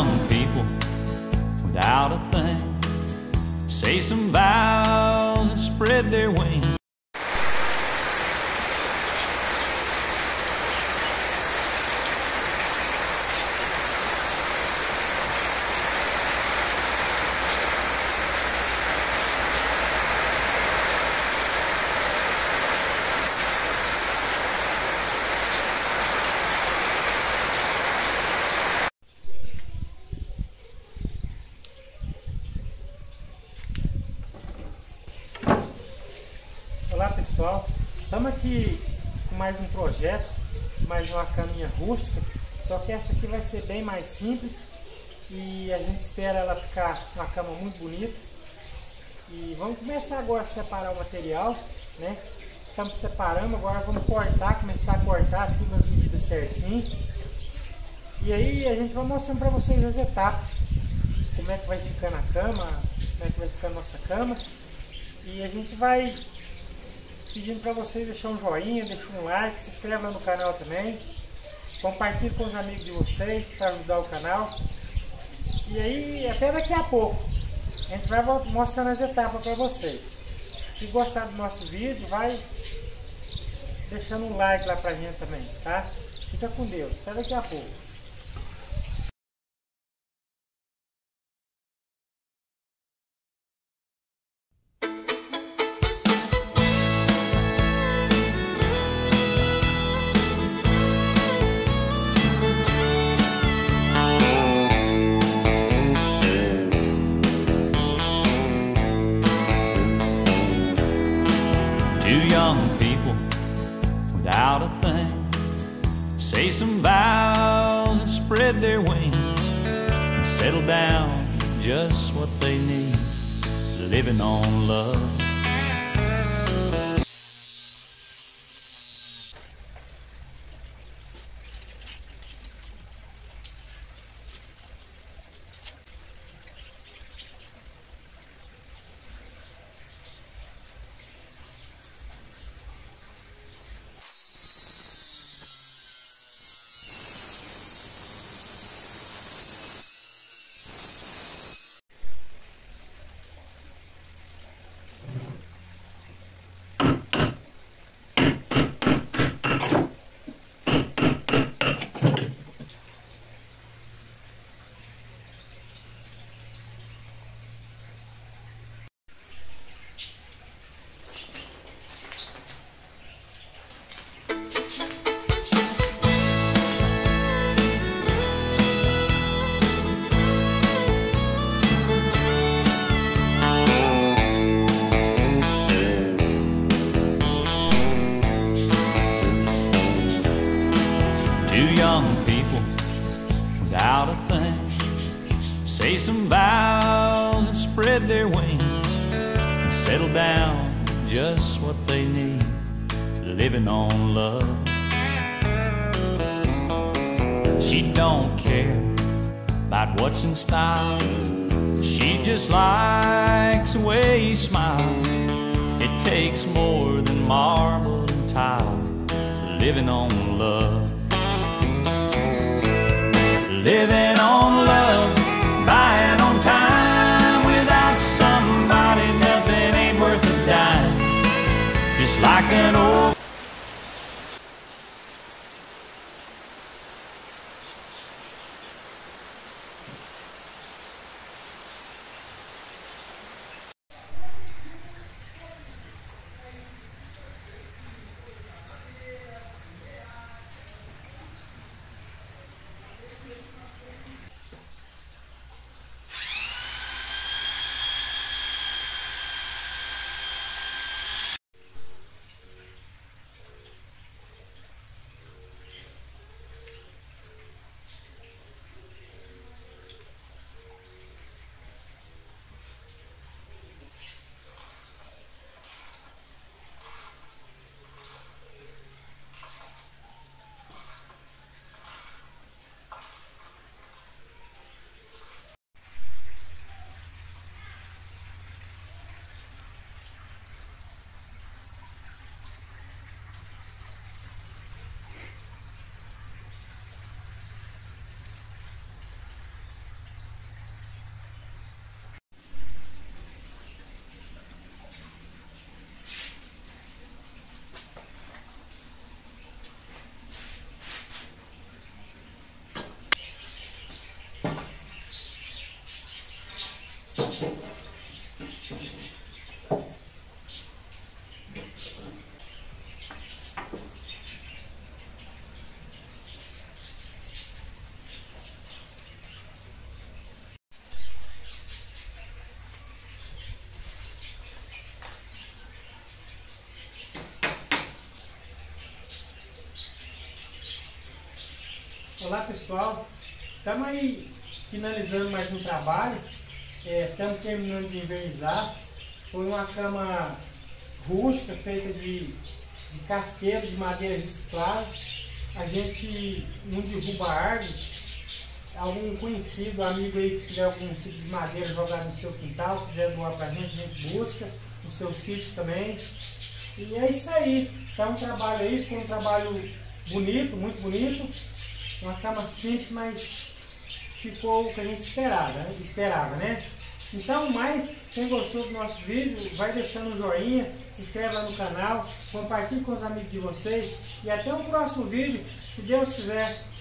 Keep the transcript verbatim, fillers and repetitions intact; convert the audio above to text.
young people without a thing say some vows and spread their wings. Olá pessoal, estamos aqui com mais um projeto, mais uma caminha rústica, só que essa aqui vai ser bem mais simples e a gente espera ela ficar uma cama muito bonita. E vamos começar agora a separar o material, né? Estamos separando, agora vamos cortar, começar a cortar tudo nas medidas certinho. E aí a gente vai mostrando para vocês as etapas, como é que vai ficando a cama, como é que vai ficando a nossa cama. E a gente vai pedindo para vocês deixar um joinha, deixar um like, se inscreva no canal também, compartilhe com os amigos de vocês para ajudar o canal. E aí até daqui a pouco a gente vai mostrando as etapas para vocês. Se gostar do nosso vídeo, vai deixando um like lá pra gente também, tá? Fica com Deus, até daqui a pouco. Two young people without a thing say some vows and spread their wings and settle down just what they need, living on love. Two young people without a thing say some vows and spread their wings and settle down just what they need, living on love. She don't care about what's in style, she just likes the way he smiles. It takes more than marble and tile, living on love. Living on love, buying on time. Without somebody, nothing ain't worth a dime. Just like an old Olá pessoal, estamos aí finalizando mais um trabalho, estamos é, terminando de envernizar. Foi uma cama rústica feita de, de casqueiro de madeira reciclada. A gente não derruba árvore. Algum conhecido, amigo aí que tiver algum tipo de madeira jogada no seu quintal, quiser doar pra gente, a gente busca, no seu sítio também. E é isso aí, tá um trabalho aí, ficou um trabalho bonito, muito bonito. Uma cama simples, mas ficou o que a gente esperava, né? esperava, né? Então, mais, quem gostou do nosso vídeo, vai deixando um joinha, se inscreve lá no canal, compartilhe com os amigos de vocês e até o próximo vídeo, se Deus quiser.